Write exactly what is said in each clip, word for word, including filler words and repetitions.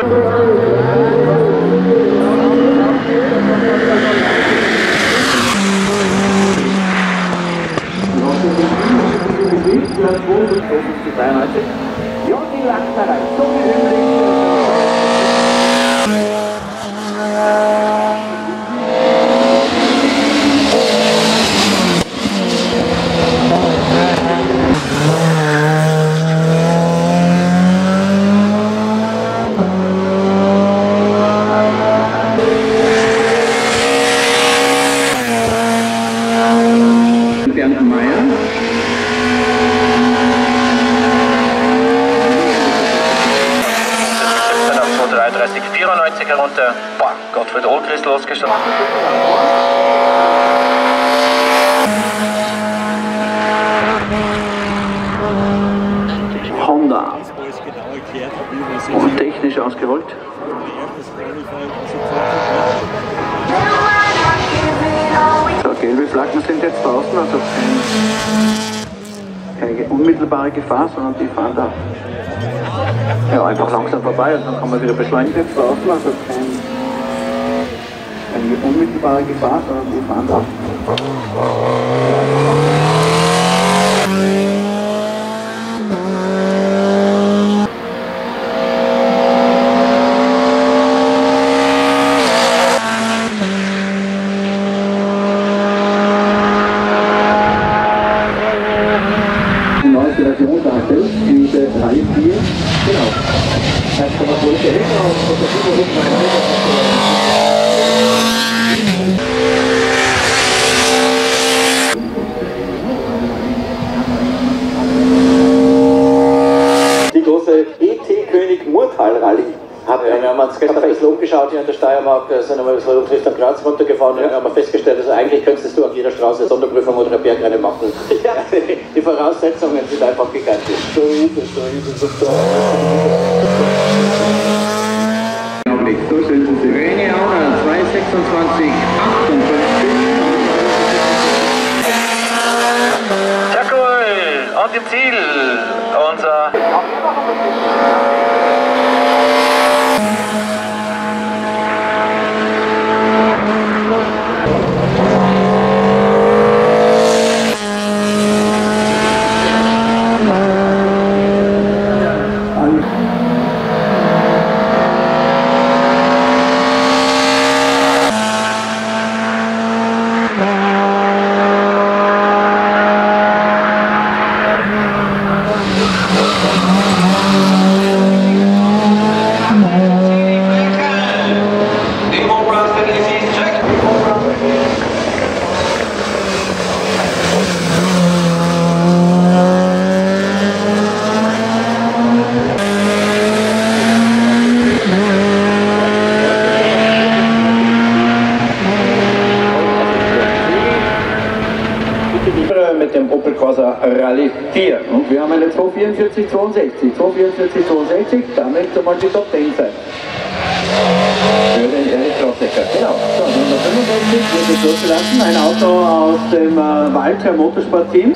Ja, die Lacknerei, so wie Bernd Meier. dreiunddreißig vierundneunzig herunter. Boah, Gottfried Ohlchrist losgeschossen. Honda. Und technisch ausgerollt. So, gelbe Flaggen sind jetzt draußen, also keine unmittelbare Gefahr, sondern die fahren da ja, einfach langsam vorbei und dann kann man wieder beschleunigen jetzt draußen, also kein, keine unmittelbare Gefahr, sondern die fahren da. Die neueste Version darstellt, diese drei vier, genau. eins Komma zwei Hektar und der Superhof die große E T-König Murtal Rallye. Hat, ja, wir haben uns gestern bei Slom geschaut hier in der Steiermark, sind einmal so Richtung Graz runtergefahren, ja. Und haben festgestellt, also eigentlich könntest du auf jeder Straße eine Sonderprüfung oder eine Bergrennen machen. Ja. Die Voraussetzungen sind einfach gigantisch. So ist es, so ist es. So, so sind sie. René Auner, zwei sechsundzwanzig achtundfünfzig. Sehr cool! Und im Ziel unser... mit dem Opel Corsa Rallye vier. Und wir haben eine zwei vierundvierzig zweiundsechzig. zwei vierundvierzig zweiundsechzig, da möchte mal die Top zehn sein. Für den Erich Krossecker. Genau. So, Nummer fünfundsechzig wird jetzt losgelassen. Ein Auto aus dem äh, Walter Motorsport Team.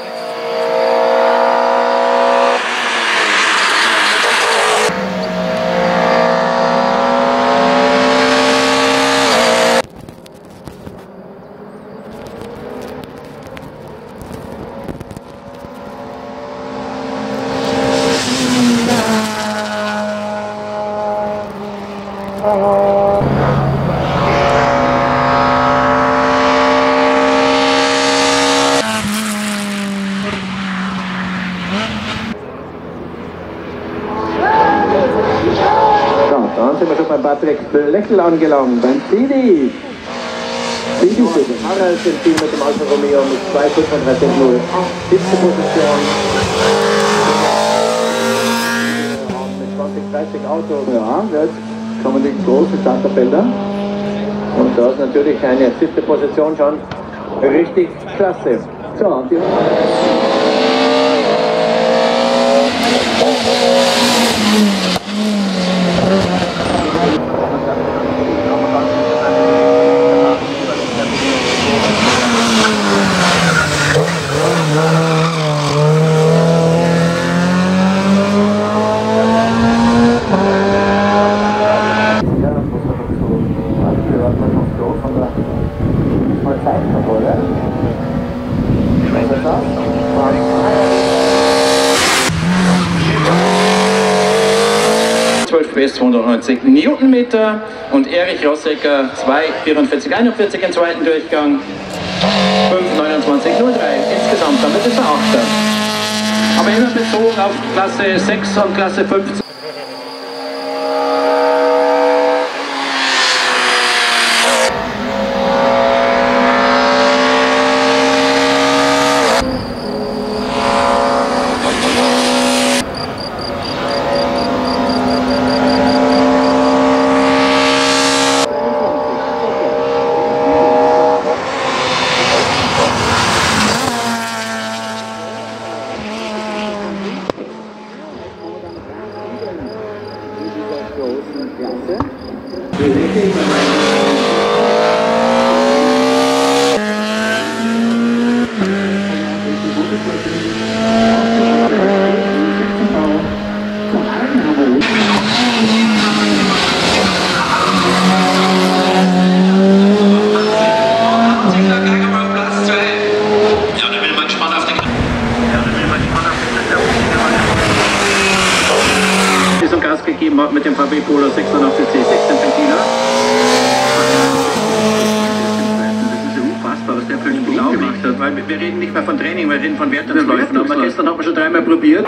Dann sind wir schon bei Patrick Blechel angelangt, beim Sidi. Sidi Harald im Team mit dem Alfa Romeo mit zwei fünfunddreißig null. Siebte Position. Mit zwanzig dreißig Autos. Ja, jetzt kommen die großen Starterfelder. Und da ist natürlich eine siebte Position schon richtig klasse. So, und die zweihundertneunzig Newtonmeter und Erich Rossecker zwei vierundvierzig einundvierzig im zweiten Durchgang, fünf neunundzwanzig null drei insgesamt, damit ist er Achter. Aber immer bezogen auf Klasse sechs und Klasse fünfzehn. Gas gegeben hat mit dem V W Polo sechsundachtzig C sechzehn Ventiler. Das ist ja unfassbar, was der für einen Blau gemacht hat, weil wir reden nicht mehr von Training, wir reden von Wertungsläufen, aber gestern hat man schon dreimal probiert.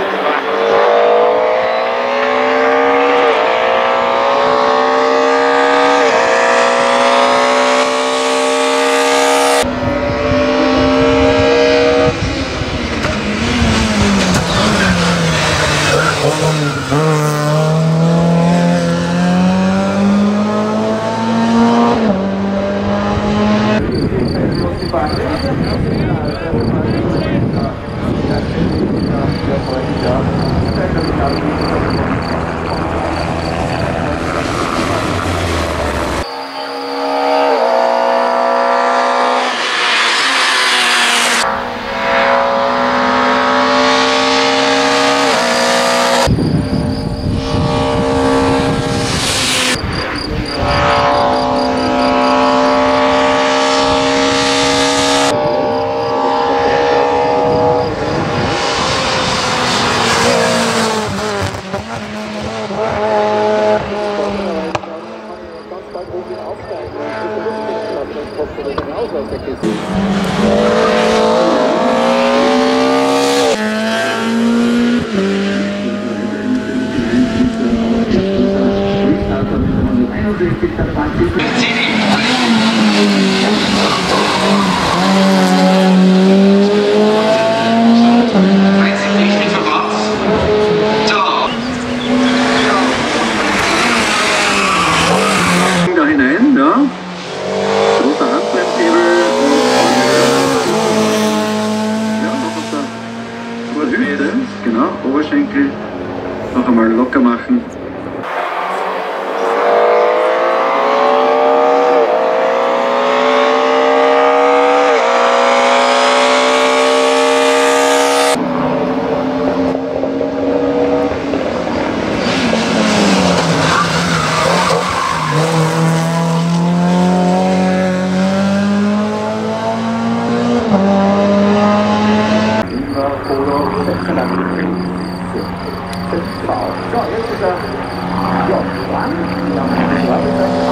Da hinein, ja. Großer Handbremshebel und ja, noch auf der Vorhüfte, genau, Oberschenkel noch einmal locker machen. So, jetzt ist er ja, dran.